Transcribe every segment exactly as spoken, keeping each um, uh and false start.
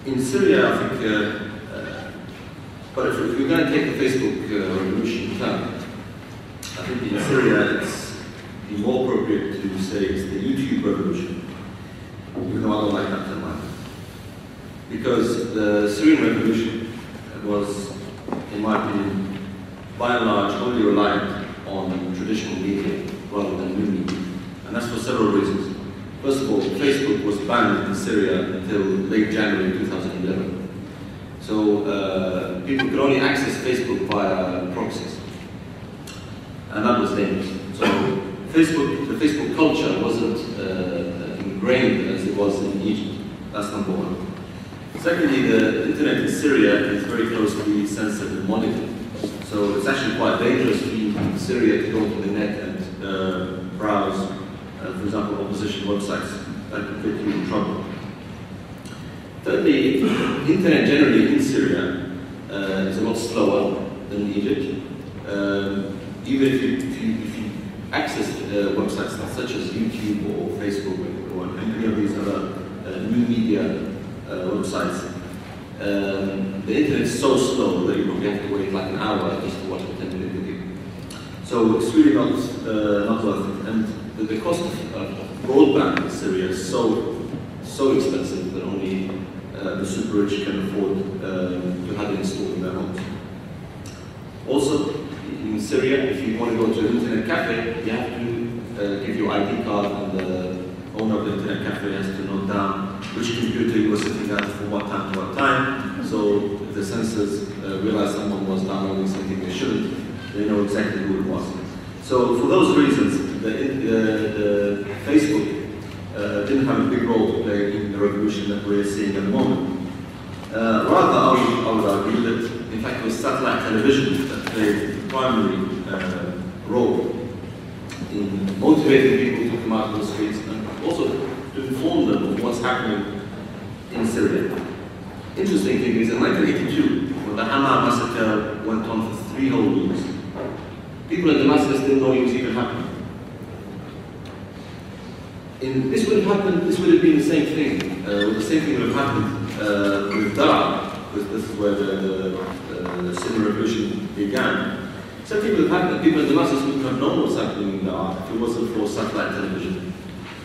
in Syria, I think, uh, uh, but if, if you're going to take the Facebook uh, revolution term, I think in Syria it's be more appropriate to say it's the YouTube revolution, even though I don't like that term either. Because the Syrian revolution was, in my opinion, by and large, only reliant on traditional media rather than new media. And that's for several reasons. First of all, Facebook was banned in Syria until late January two thousand eleven. So uh, people could only access Facebook via proxies. And that was dangerous. So Facebook, the Facebook culture wasn't uh, ingrained as it was in Egypt. That's number one. Secondly, the internet in Syria is very closely censored and monitored. So it's actually quite dangerous for Syria to go to the net and uh, browse, uh, for example, opposition websites that could get you in trouble. Thirdly, internet generally in Syria uh, is a lot slower than in Egypt. Um, even if you, if you, if you access uh, websites such as YouTube or Facebook or any of these other uh, new media uh, websites, um, the internet is so slow that you probably have to wait like an hour just to watch a ten minute video. So it's really not, uh, not worth it. And the, the cost of, of broadband in Syria is so, so expensive that only uh, the super rich can afford um, to have it installed in their homes. Also, in Syria, if you want to go to an internet cafe, you have to uh, give your I D card, and the owner of the internet cafe has to note down which computer you were sitting at from what time to what time. So if the censors uh, realize someone was downloading something they shouldn't, they know exactly who it was. So for those reasons, the, the, the Facebook uh, didn't have a big role to play in the revolution that we're seeing at the moment. Uh, rather, I would, I would argue that, in fact, it was satellite television that played the primary uh, role in motivating people to come out on the streets and also to inform them of what's happening in Syria. Interesting thing is, in nineteen eighty-two, when the Hama massacre went on for three whole weeks, people in Damascus didn't know it was even happening. In, this would have happened, this would have been the same thing. Uh, the same thing would have happened uh, with Daraa, because this is where the, the, the Syrian revolution began. Same thing would have happened. People in Damascus wouldn't have known what's happening in Daraa if it wasn't for satellite television.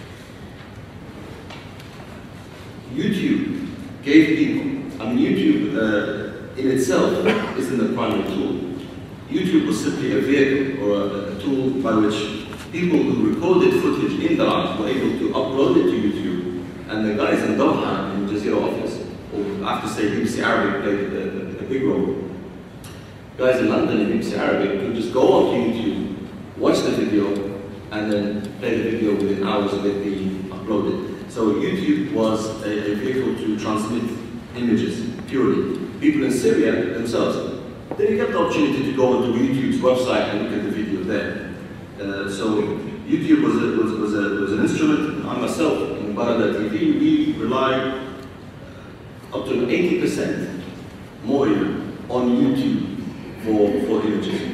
YouTube gave people, I mean, YouTube uh, in itself isn't a primary tool. YouTube was simply a vehicle or a, a tool by which people who recorded footage in Daraa were able to upload it to YouTube, and the guys in Doha, in Jazeera office, or I have to say B B C Arabic played a, a, a big role. Guys in London in B B C Arabic could just go onto YouTube, watch the video, and then play the video within hours of it being uploaded. So YouTube was a, a vehicle to transmit images, purely. People in Syria themselves, they didn't get the opportunity to go onto YouTube's website and look at the video there. Uh, so YouTube was, a, was, was, a, was an instrument. I myself, in Barada T V, we rely up to eighty percent more even on YouTube for, for images.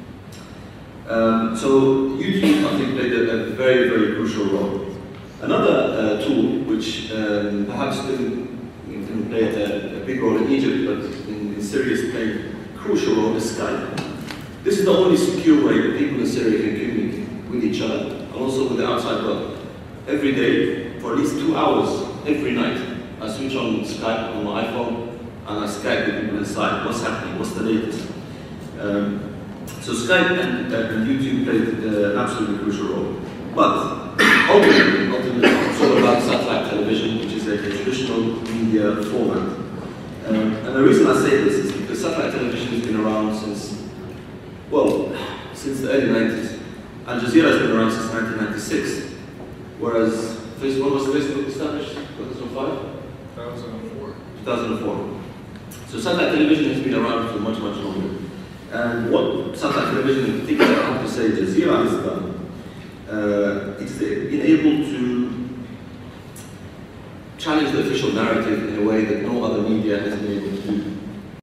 Um, so YouTube, I think, played a, a very, very crucial role. Another uh, tool, which um, perhaps didn't, didn't play a, a big role in Egypt, but in, in Syria played a crucial role, is Skype. This is the only secure way that people in Syria can communicate with each other, and also with the outside world. Every day, for at least two hours, every night, I switch on Skype on my iPhone, and I Skype with people inside. What's happening? What's the latest? Um, so Skype and, uh, and YouTube played uh, an absolutely crucial role. But ultimately, ultimately, it's all about satellite television, which is a, a traditional media format. Um, and the reason I say this is because satellite television has been around since, well, since the early nineties. Al Jazeera has been around since nineteen ninety-six, whereas Facebook, when was Facebook established? two thousand five? two thousand four. two thousand four. So satellite television has been around for much, much longer. And what satellite television in particular, I have to say, Jazeera has done, uh, it's been able to challenge the official narrative in a way that no other media has been able to do.